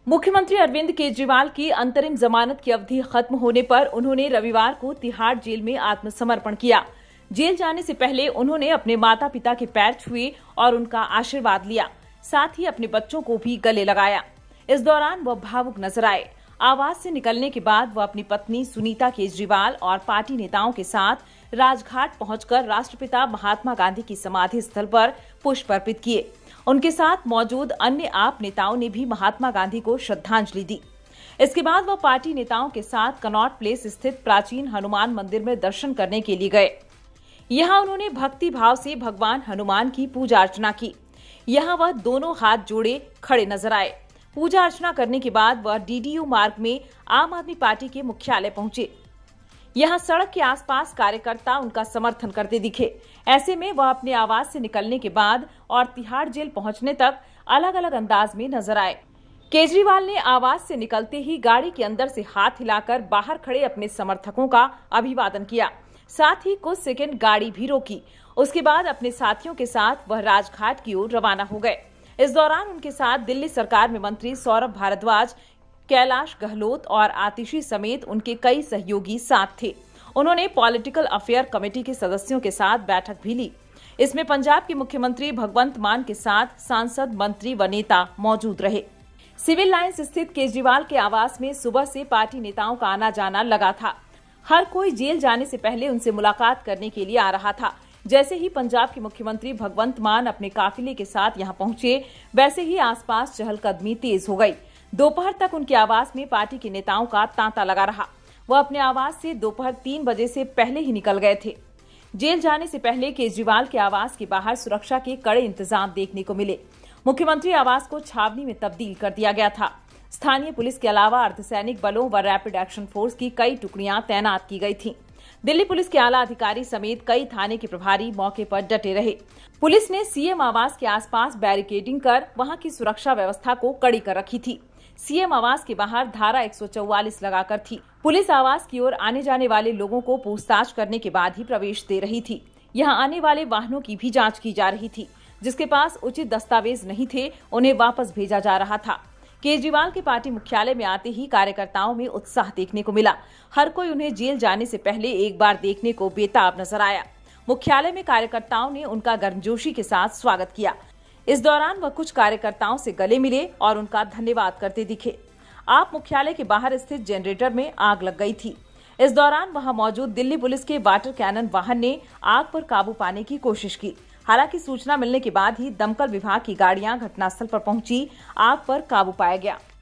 मुख्यमंत्री अरविंद केजरीवाल की अंतरिम जमानत की अवधि खत्म होने पर उन्होंने रविवार को तिहाड़ जेल में आत्मसमर्पण किया। जेल जाने से पहले उन्होंने अपने माता पिता के पैर छुए और उनका आशीर्वाद लिया। साथ ही अपने बच्चों को भी गले लगाया। इस दौरान वह भावुक नजर आए। आवास से निकलने के बाद वह अपनी पत्नी सुनीता केजरीवाल और पार्टी नेताओं के साथ राजघाट पहुंचकर राष्ट्रपिता महात्मा गांधी की समाधि स्थल पर पुष्प अर्पित किए। उनके साथ मौजूद अन्य आप नेताओं ने भी महात्मा गांधी को श्रद्धांजलि दी। इसके बाद वह पार्टी नेताओं के साथ कनॉट प्लेस स्थित प्राचीन हनुमान मंदिर में दर्शन करने के लिए गए। यहाँ उन्होंने भक्ति भाव से भगवान हनुमान की पूजा अर्चना की। यहाँ वह दोनों हाथ जोड़े खड़े नजर आए। पूजा अर्चना करने के बाद वह डीडीयू मार्ग में आम आदमी पार्टी के मुख्यालय पहुंचे। यहाँ सड़क के आसपास कार्यकर्ता उनका समर्थन करते दिखे। ऐसे में वह अपने आवास से निकलने के बाद और तिहाड़ जेल पहुंचने तक अलग अलग अंदाज में नजर आए। केजरीवाल ने आवास से निकलते ही गाड़ी के अंदर से हाथ हिलाकर बाहर खड़े अपने समर्थकों का अभिवादन किया। साथ ही कुछ सेकंड गाड़ी भी रोकी। उसके बाद अपने साथियों के साथ वह राजघाट की ओर रवाना हो गए। इस दौरान उनके साथ दिल्ली सरकार में मंत्री सौरभ भारद्वाज, कैलाश गहलोत और आतिशी समेत उनके कई सहयोगी साथ थे। उन्होंने पॉलिटिकल अफेयर कमेटी के सदस्यों के साथ बैठक भी ली। इसमें पंजाब के मुख्यमंत्री भगवंत मान के साथ सांसद, मंत्री व नेता मौजूद रहे। सिविल लाइंस स्थित केजरीवाल के आवास में सुबह से पार्टी नेताओं का आना जाना लगा था। हर कोई जेल जाने से पहले उनसे मुलाकात करने के लिए आ रहा था। जैसे ही पंजाब के मुख्यमंत्री भगवंत मान अपने काफिले के साथ यहां पहुंचे, वैसे ही आसपास चहलकदमी तेज हो गई। दोपहर तक उनके आवास में पार्टी के नेताओं का तांता लगा रहा। वह अपने आवास से दोपहर 3 बजे से पहले ही निकल गए थे। जेल जाने से पहले केजरीवाल के आवास के बाहर सुरक्षा के कड़े इंतजाम देखने को मिले। मुख्यमंत्री आवास को छावनी में तब्दील कर दिया गया था। स्थानीय पुलिस के अलावा अर्धसैनिक बलों व रैपिड एक्शन फोर्स की कई टुकड़ियां तैनात की गई थीं। दिल्ली पुलिस के आला अधिकारी समेत कई थाने के प्रभारी मौके पर डटे रहे। पुलिस ने सीएम आवास के आसपास बैरिकेडिंग कर वहां की सुरक्षा व्यवस्था को कड़ी कर रखी थी। सीएम आवास के बाहर धारा 144 लगाकर थी। पुलिस आवास की ओर आने जाने वाले लोगों को पूछताछ करने के बाद ही प्रवेश दे रही थी। यहां आने वाले वाहनों की भी जांच की जा रही थी। जिसके पास उचित दस्तावेज नहीं थे, उन्हें वापस भेजा जा रहा था। केजरीवाल के पार्टी मुख्यालय में आते ही कार्यकर्ताओं में उत्साह देखने को मिला। हर कोई उन्हें जेल जाने से पहले एक बार देखने को बेताब नजर आया। मुख्यालय में कार्यकर्ताओं ने उनका गर्मजोशी के साथ स्वागत किया। इस दौरान वह कुछ कार्यकर्ताओं से गले मिले और उनका धन्यवाद करते दिखे। आप मुख्यालय के बाहर स्थित जनरेटर में आग लग गई थी। इस दौरान वहां मौजूद दिल्ली पुलिस के वाटर कैनन वाहन ने आग पर काबू पाने की कोशिश की। हालांकि सूचना मिलने के बाद ही दमकल विभाग की गाड़ियां घटनास्थल पर पहुंची। आग पर काबू पाया गया।